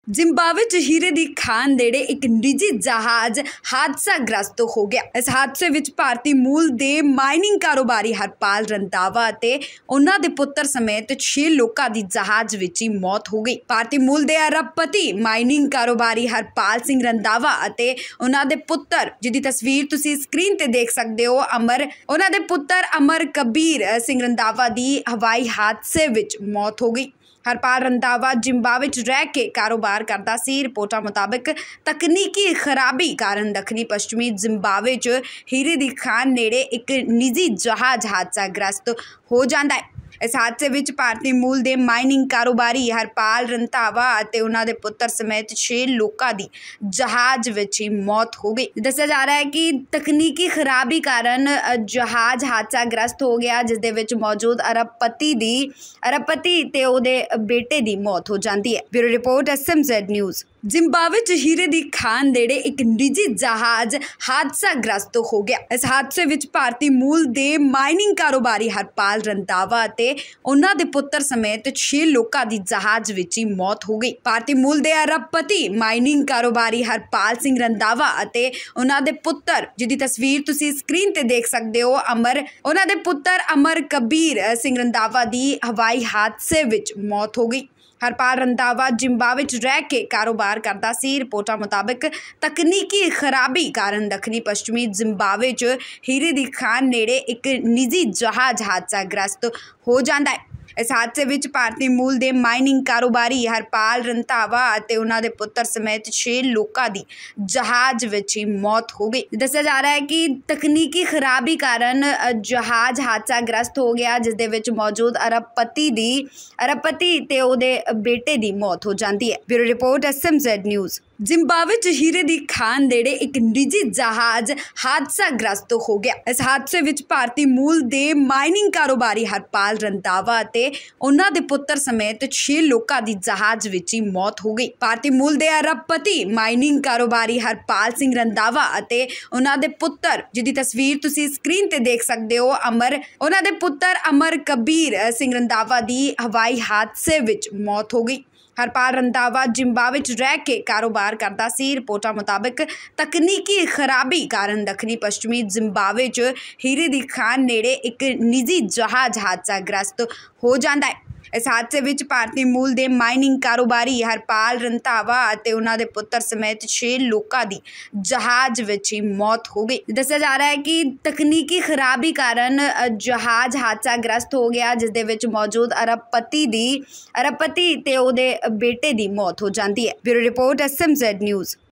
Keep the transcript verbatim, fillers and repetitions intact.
Zimbabwe 'ਚ ਹੀਰੇ ਦੀ ਖਾਨ ਨੇੜੇ ਇੱਕ ਨਿੱਜੀ ਜਹਾਜ਼ ਹਾਦਸਾਗ੍ਰਸਤ ਹੋ ਗਿਆ। ਇਸ ਹਾਦਸੇ ਵਿੱਚ ਭਾਰਤੀ ਮੂਲ ਦੇ ਮਾਈਨਿੰਗ ਕਾਰੋਬਾਰੀ ਹਰਪਾਲ ਰੰਧਾਵਾ ਅਤੇ ਉਹਨਾਂ ਦੇ ਪੁੱਤਰ ਸਮੇਤ ਛੇ ਲੋਕਾਂ ਦੀ ਜਹਾਜ਼ ਵਿੱਚ ਹੀ ਮੌਤ ਹੋ ਗਈ। ਭਾਰਤੀ ਮੂਲ ਦੇ ਅਰਬਪਤੀ ਮਾਈਨਿੰਗ ਕਾਰੋਬਾਰੀ ਹਰਪਾਲ ਸਿੰਘ ਰੰਧਾਵਾ ਅਤੇ ਉਹਨਾਂ ਦੇ ਪੁੱਤਰ, ਜਿਹਦੀ ਤਸਵੀਰ ਤੁਸੀਂ ਸਕਰੀਨ ਤੇ ਦੇਖ ਸਕਦੇ ਹੋ, ਅਮਰ ਉਹਨਾਂ ਦੇ ਪੁੱਤਰ ਅਮਰ ਕਬੀਰ ਸਿੰਘ ਰੰਧਾਵਾ ਦੀ ਹਵਾਈ ਹਾਦਸੇ ਵਿੱਚ ਮੌਤ ਹੋ ਗਈ। ਹਰਪਾਲ ਰੰਧਾਵਾ ਜ਼ਿੰਬਾਬਵੇ 'ਚ ਰਹਿ ਕੇ ਕਾਰੋਬਾਰ ਕਰਦਾ ਸੀ। ਰਿਪੋਰਟਾਂ ਮੁਤਾਬਕ ਤਕਨੀਕੀ ਖਰਾਬੀ ਕਾਰਨ ਦੱਖਣੀ ਪੱਛਮੀ ਜ਼ਿੰਬਾਬਵੇ 'ਚ ਹੀਰੇ ਦੀ ਖਾਨ ਨੇੜੇ ਇੱਕ ਨਿੱਜੀ ਜਹਾਜ਼ ਹਾਦਸਾਗ੍ਰਸਤ ਹੋ ਜਾਂਦਾ ਹੈ। ਇਸ ਹਾਦਸੇ ਵਿੱਚ ਭਾਰਤੀ ਮੂਲ ਦੇ ਮਾਈਨਿੰਗ ਕਾਰੋਬਾਰੀ ਹਰਪਾਲ ਰੰਧਾਵਾ ਅਤੇ ਉਹਨਾਂ ਦੇ ਪੁੱਤਰ ਸਮੇਤ ਛੇ ਲੋਕਾਂ ਦੀ ਜਹਾਜ਼ ਵਿੱਚ ਹੀ ਮੌਤ ਹੋ ਗਈ। ਦੱਸਿਆ ਜਾ ਰਿਹਾ ਹੈ ਕਿ ਤਕਨੀਕੀ ਖਰਾਬੀ ਕਾਰਨ ਜਹਾਜ਼ ਹਾਦਸਾਗ੍ਰਸਤ ਹੋ ਗਿਆ, ਜਿਸ ਦੇ ਵਿੱਚ ਮੌਜੂਦ ਅਰਬਪਤੀ ਦੀ ਅਰਬਪਤੀ ਤੇ ਉਹਦੇ ਬੇਟੇ ਦੀ ਮੌਤ ਹੋ ਜਾਂਦੀ ਹੈ। Bureau report S M Z news. Zimbabwe 'ਚ ਹੀਰੇ ਦੀ ਖਾਨ ਨੇੜੇ ਇੱਕ ਨਿੱਜੀ ਜਹਾਜ਼ ਹਾਦਸਾਗ੍ਰਸਤ ਹੋ ਗਿਆ। ਇਸ ਹਾਦਸੇ ਵਿੱਚ ਭਾਰਤੀ ਮੂਲ ਦੇ ਮਾਈਨਿੰਗ ਕਾਰੋਬਾਰੀ ਹਰਪਾਲ ਰੰਧਾਵਾ ਅਤੇ ਉਹਨਾਂ ਦੇ ਪੁੱਤਰ ਸਮੇਤ ਛੇ ਲੋਕਾਂ ਦੀ ਜਹਾਜ਼ ਵਿੱਚ ਹੀ ਮੌਤ ਹੋ ਗਈ। ਭਾਰਤੀ ਮੂਲ ਦੇ ਅਰਬਪਤੀ ਮਾਈਨਿੰਗ ਕਾਰੋਬਾਰੀ ਹਰਪਾਲ ਸਿੰਘ ਰੰਧਾਵਾ ਅਤੇ ਉਹਨਾਂ ਦੇ ਪੁੱਤਰ, ਜਿਹਦੀ ਤਸਵੀਰ ਤੁਸੀਂ ਸਕਰੀਨ ਤੇ ਦੇਖ ਸਕਦੇ ਹੋ, ਅਮਰ ਉਹਨਾਂ ਦੇ ਪੁੱਤਰ ਅਮਰ ਕਬੀਰ ਸਿੰਘ ਰੰਧਾਵਾ ਦੀ ਹਵਾਈ ਹਾਦਸੇ ਵਿੱਚ ਮੌਤ ਹੋ ਗਈ। ਹਰਪਾਲ ਰੰਧਾਵਾ ਜ਼ਿੰਬਾਬਵੇ 'ਚ ਰਹਿ ਕੇ ਕਾਰੋਬਾਰ ਕਰਦਾ ਸੀ। ਰਿਪੋਰਟਾਂ ਮੁਤਾਬਕ ਤਕਨੀਕੀ ਖਰਾਬੀ ਕਾਰਨ ਦੱਖਣੀ ਪੱਛਮੀ ਜ਼ਿੰਬਾਬਵੇ 'ਚ ਹੀਰੇ ਦੀ ਖਾਨ ਨੇੜੇ ਇੱਕ ਨਿੱਜੀ ਜਹਾਜ਼ ਹਾਦਸਾਗ੍ਰਸਤ ਹੋ ਜਾਂਦਾ ਹੈ। ਇਸ ਹਾਦਸੇ ਵਿੱਚ ਭਾਰਤੀ ਮੂਲ ਦੇ ਮਾਈਨਿੰਗ ਕਾਰੋਬਾਰੀ ਹਰਪਾਲ ਰੰਧਾਵਾ ਅਤੇ ਉਹਨਾਂ ਦੇ ਪੁੱਤਰ ਸਮੇਤ ਛੇ ਲੋਕਾਂ ਦੀ ਜਹਾਜ਼ ਵਿੱਚ ਹੀ ਮੌਤ ਹੋ ਗਈ। ਦੱਸਿਆ ਜਾ ਰਿਹਾ ਹੈ ਕਿ ਤਕਨੀਕੀ ਖਰਾਬੀ ਕਾਰਨ ਜਹਾਜ਼ ਹਾਦਸਾਗ੍ਰਸਤ ਹੋ ਗਿਆ, ਜਿਸ ਦੇ ਵਿੱਚ ਮੌਜੂਦ ਅਰਬਪਤੀ ਦੀ ਅਰਬਪਤੀ ਤੇ ਉਹਦੇ ਬੇਟੇ ਦੀ ਮੌਤ ਹੋ ਜਾਂਦੀ ਹੈ। Bureau report S M Z news. Zimbabwe 'ਚ ਹੀਰੇ ਦੀ ਖਾਨ ਨੇੜੇ ਇੱਕ ਨਿੱਜੀ ਜਹਾਜ਼ ਹਾਦਸਾਗ੍ਰਸਤ ਹੋ ਗਿਆ। ਇਸ ਹਾਦਸੇ ਵਿੱਚ ਭਾਰਤੀ ਮੂਲ ਦੇ ਮਾਈਨਿੰਗ ਕਾਰੋਬਾਰੀ ਹਰਪਾਲ ਰੰਧਾਵਾ ਅਤੇ ਉਹਨਾਂ ਦੇ ਪੁੱਤਰ ਸਮੇਤ ਛੇ ਲੋਕਾਂ ਦੀ ਜਹਾਜ਼ ਵਿੱਚ ਹੀ ਮੌਤ ਹੋ ਗਈ। ਭਾਰਤੀ ਮੂਲ ਦੇ ਅਰਬਪਤੀ ਮਾਈਨਿੰਗ ਕਾਰੋਬਾਰੀ ਹਰਪਾਲ ਸਿੰਘ ਰੰਧਾਵਾ ਅਤੇ ਉਹਨਾਂ ਦੇ ਪੁੱਤਰ, ਜਿਹਦੀ ਤਸਵੀਰ ਤੁਸੀਂ ਸਕਰੀਨ ਤੇ ਦੇਖ ਸਕਦੇ ਹੋ, ਅਮਰ ਉਹਨਾਂ ਦੇ ਪੁੱਤਰ ਅਮਰ ਕਬੀਰ ਸਿੰਘ ਰੰਧਾਵਾ ਦੀ ਹਵਾਈ ਹਾਦਸੇ ਵਿੱਚ ਮੌਤ ਹੋ ਗਈ। ਹਰਪਾਲ ਰੰਧਾਵਾ ਜ਼ਿੰਬਾਬਵੇ 'ਚ ਰਹਿ ਕੇ ਕਾਰੋਬਾਰ ਕਰਦਾ ਸੀ। ਰਿਪੋਰਟਾਂ ਮੁਤਾਬਕ ਤਕਨੀਕੀ ਖਰਾਬੀ ਕਾਰਨ ਦੱਖਣੀ ਪੱਛਮੀ ਜ਼ਿੰਬਾਬਵੇ 'ਚ ਹੀਰੇ ਦੀ ਖਾਨ ਨੇੜੇ ਇੱਕ ਨਿੱਜੀ ਜਹਾਜ਼ ਹਾਦਸਾਗ੍ਰਸਤ ਹੋ ਜਾਂਦਾ ਹੈ। ਇਸ ਹਾਦਸੇ ਵਿੱਚ ਭਾਰਤੀ ਮੂਲ ਦੇ ਮਾਈਨਿੰਗ ਕਾਰੋਬਾਰੀ ਹਰਪਾਲ ਰੰਧਾਵਾ ਅਤੇ ਉਹਨਾਂ ਦੇ ਪੁੱਤਰ ਸਮੇਤ ਛੇ ਲੋਕਾਂ ਦੀ ਜਹਾਜ਼ ਵਿੱਚ ਹੀ ਮੌਤ ਹੋ ਗਈ। ਦੱਸਿਆ ਜਾ ਰਿਹਾ ਹੈ ਕਿ ਤਕਨੀਕੀ ਖਰਾਬੀ ਕਾਰਨ ਜਹਾਜ਼ ਹਾਦਸਾਗ੍ਰਸਤ ਹੋ ਗਿਆ, ਜਿਸ ਦੇ ਵਿੱਚ ਮੌਜੂਦ ਅਰਬਪਤੀ ਦੀ ਅਰਬਪਤੀ ਤੇ ਉਹਦੇ ਬੇਟੇ ਦੀ ਮੌਤ ਹੋ ਜਾਂਦੀ ਹੈ। Bureau report S M Z news.